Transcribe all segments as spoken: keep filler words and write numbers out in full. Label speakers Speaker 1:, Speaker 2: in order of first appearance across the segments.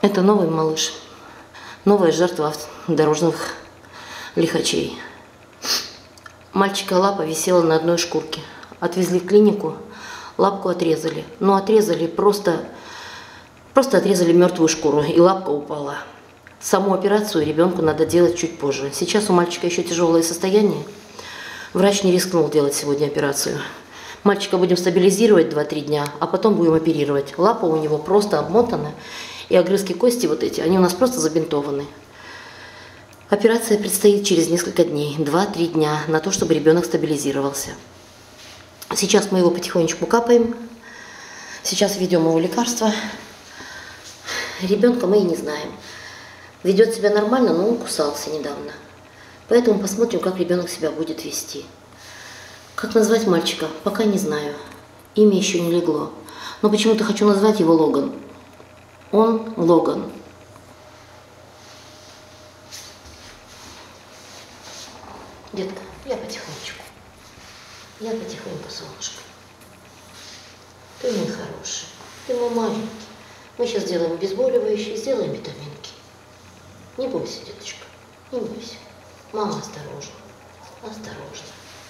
Speaker 1: Это новый малыш, новая жертва дорожных лихачей. Мальчика лапа висела на одной шкурке. Отвезли в клинику, лапку отрезали. Но отрезали просто, просто отрезали мертвую шкуру, и лапка упала. Саму операцию ребенку надо делать чуть позже. Сейчас у мальчика еще тяжелое состояние. Врач не рискнул делать сегодня операцию. Мальчика будем стабилизировать два-три дня, а потом будем оперировать. Лапа у него просто обмотана, и огрызки кости вот эти, они у нас просто забинтованы. Операция предстоит через несколько дней, два-три дня, на то, чтобы ребенок стабилизировался. Сейчас мы его потихонечку капаем. Сейчас введем его лекарства. Ребенка мы и не знаем. Ведет себя нормально, но он кусался недавно. Поэтому посмотрим, как ребенок себя будет вести. Как назвать мальчика, пока не знаю. Имя еще не легло. Но почему-то хочу назвать его Логан. Он Логан. Детка, я потихонечку. Я потихоньку, солнышко. Ты мой хороший. Ты мой маленький. Мы сейчас сделаем обезболивающее, сделаем витаминки. Не бойся, деточка, не бойся. Мама осторожно, осторожно.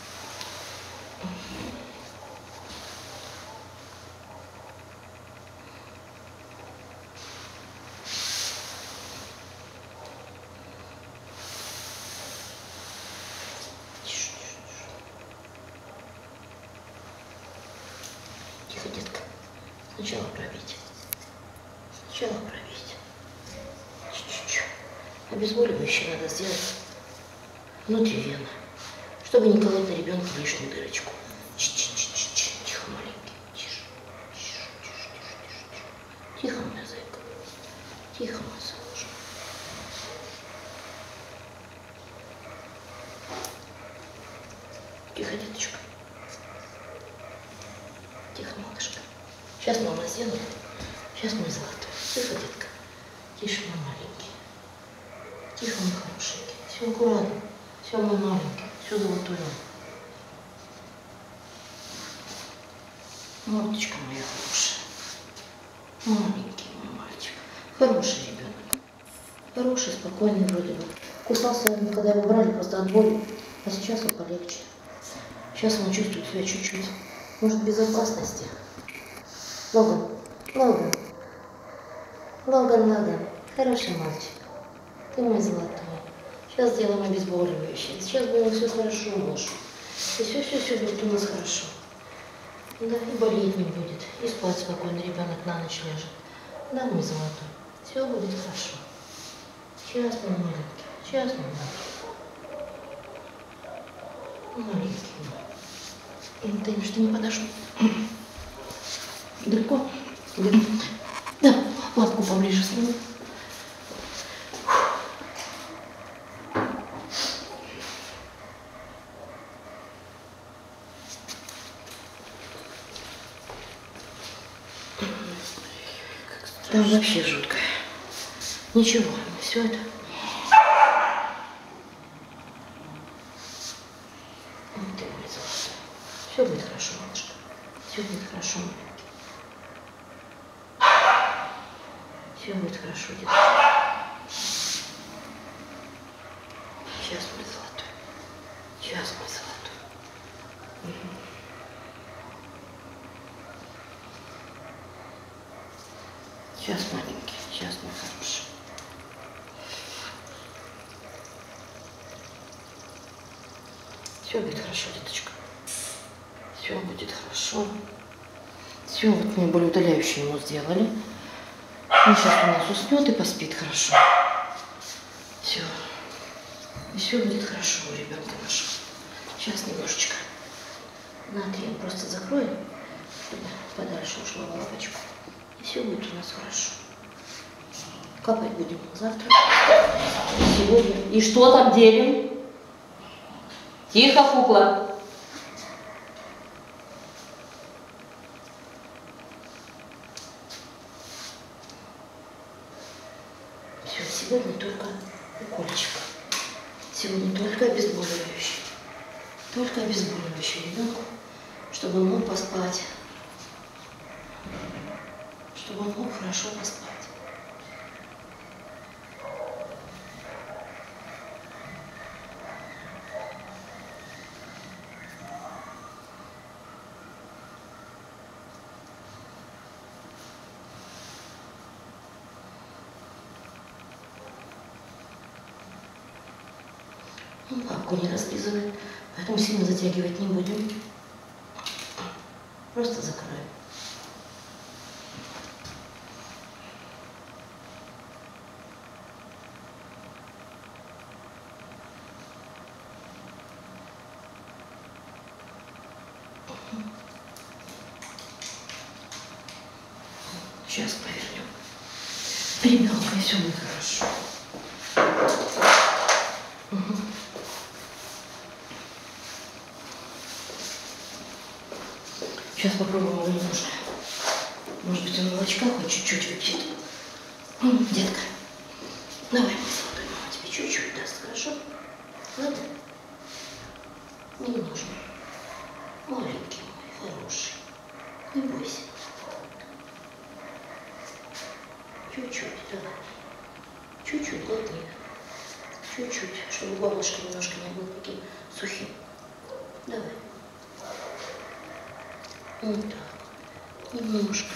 Speaker 1: Тише, тише, тише. Тихо, детка. Сначала пробить. Сначала пробить. Чуть-чуть. Обезболивающее надо сделать внутри вены, чтобы не колоть на ребенке лишнюю дырочку. Ч-ч-ч-ч-ч. Тихо, маленький. Тише. Тише, тише, тише, тише, тише. Тихо, моя зайка. Тихо, мой солнышко. Тихо, деточка. Тихо, малышка. Сейчас мама сделает. Сейчас мой золотой. Тихо, детка. Тише, мой маленький. Тихо, мой хорошенький. Все аккуратно. Все, мой маленький. Все золотое. Мордочка моя хорошая. Маленький мой мальчик. Хороший ребенок. Хороший, спокойный вроде бы. Кусался он, когда его брали, просто от боли. А сейчас он полегче. Сейчас он чувствует себя чуть-чуть. Может, в безопасности. Логан. Логан. Логан, Логан. Хороший мальчик. Ты мой золотой. Сейчас сделаем обезболивающее. Сейчас будет все хорошо, муж. И все-все-все будет у нас хорошо. Да, и болеть не будет. И спать спокойно ребенок на ночь ляжет. Да, мой золотой. Все будет хорошо. Сейчас, мой маленький. Сейчас, мой маленький. Маленький мой. И ты что не подошел? Далеко? Далеко? Да, лапку поближе сними. Там вообще жутко. Ничего, все это. Вот ты мой золотой. Все будет хорошо, малышка. Все будет хорошо, маленький. Все будет хорошо, деточка. Сейчас, мой золотой. Сейчас, мой золотой. Угу. Сейчас, маленький, сейчас, мой хороший. Все будет хорошо, деточка. Все будет хорошо. Все, вот мы болеутоляющее ему сделали. Он сейчас у нас уснет и поспит хорошо. Все. И все будет хорошо у ребенка нашего. Сейчас немножечко натрием просто закроем, чтобы подальше ушла в лапочку. И все будет у нас хорошо. Капать будем завтра. Сегодня. И что там делим? Тихо, кукла. Все, сегодня только укольчик. Сегодня только обезболивающий. Только обезболивающий ребенку, чтобы он мог поспать. Чтобы он мог хорошо поспать. Лапку не разлизывает, поэтому сильно затягивать не будем. Просто закроем. Сейчас повернем. Ребенка, и все будет хорошо. Угу. Сейчас попробуем его немножко. Может быть, он молочка хоть чуть-чуть выпьет. Детка, давай, мой золотой, мама тебе чуть-чуть даст, хорошо? Ладно? Немножко. Маленький мой, хороший. Не бойся. Чуть-чуть, давай. Чуть-чуть, глотни. Чуть-чуть, чтобы горлышко немножко не было таким сухим. Давай. Вот так. Немножко.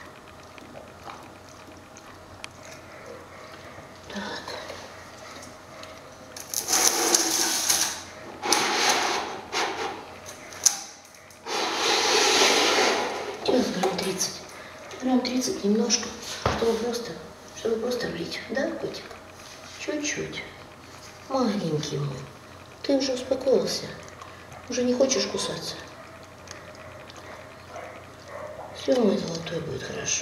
Speaker 1: Так. Сейчас грамм тридцать. Грамм тридцать немножко, чтобы просто, чтобы просто влить. Да, котик? Чуть-чуть. Маленький мой. Ты уже успокоился? Уже не хочешь кусаться? Все, мой золотой, будет хорошо.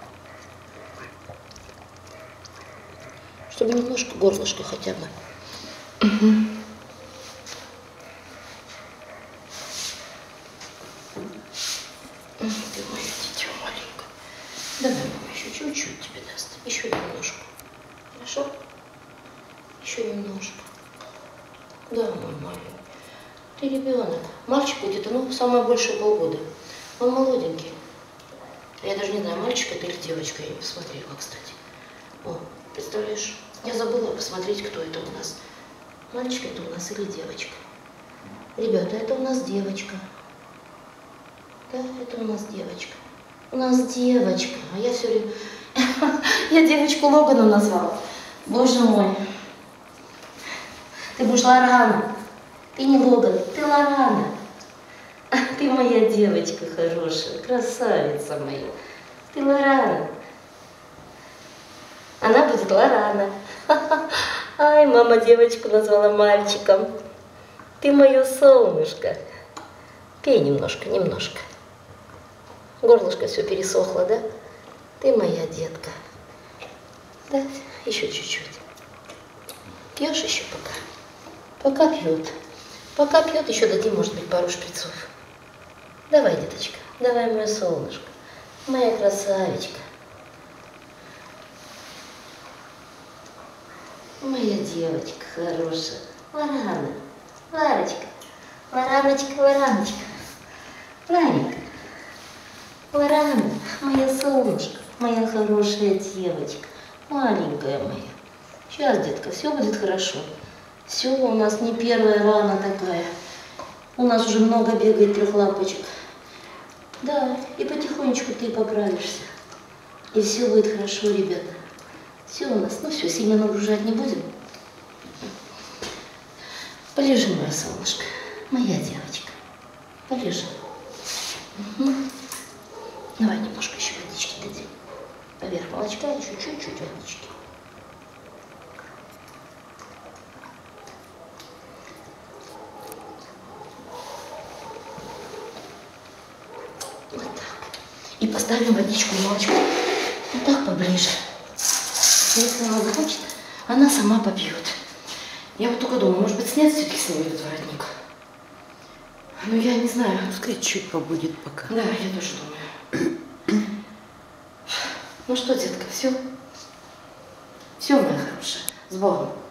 Speaker 1: Чтобы немножко горлышко хотя бы. Угу. Ты моя дитя маленькая. Давай, мама, еще чуть-чуть тебе даст. Еще немножко. Хорошо? Еще немножко. Да, мой маленький. Ты ребенок. Мальчик где-то, ну, самое большее полгода. Он молоденький. Я даже не знаю, мальчик это или девочка, я не посмотрела, кстати. О, представляешь, я забыла посмотреть, кто это у нас. Мальчик это у нас или девочка. Ребята, это у нас девочка. Да, это у нас девочка. У нас девочка. А я все время... Я девочку Логаном назвала. Боже мой. Ты будешь Лорана. Ты не Логан, ты Лорана. Ты моя девочка хорошая, красавица моя. Ты Лорана. Она будет Лорана. Ай, мама девочку назвала мальчиком. Ты мое солнышко. Пей немножко, немножко. Горлышко все пересохло, да? Ты моя детка. Да, еще чуть-чуть. Пьешь еще пока? Пока пьет. Пока пьет, еще дадим, может быть, пару шприцов. Давай, деточка, давай, мое солнышко. Моя красавичка. Моя девочка хорошая. Лорана. Ларочка. Лораночка, Лораночка. Ларенька. Лорана, моя солнышко. Моя хорошая девочка. Маленькая моя. Сейчас, детка, все будет хорошо. Все, у нас не первая рана такая. У нас уже много бегает трехлапочек. Да, и потихонечку ты поправишься. И все будет хорошо, ребята. Все у нас, ну все, сильно нагружать не будем. Полежи, мое солнышко. Моя девочка. Полежи. Угу. Давай немножко еще водички дадим. Поверх молочка еще чуть-чуть водички. Вот так. И поставим водичку и молочко вот так поближе. Если она захочет, она сама попьет. Я вот только думаю, может быть, снять все-таки с нее этот воротник. Ну, я не знаю.
Speaker 2: Пускай чуть побудет пока.
Speaker 1: Да, я тоже думаю. Ну что, детка, все? Все, моя хорошая, с Богом.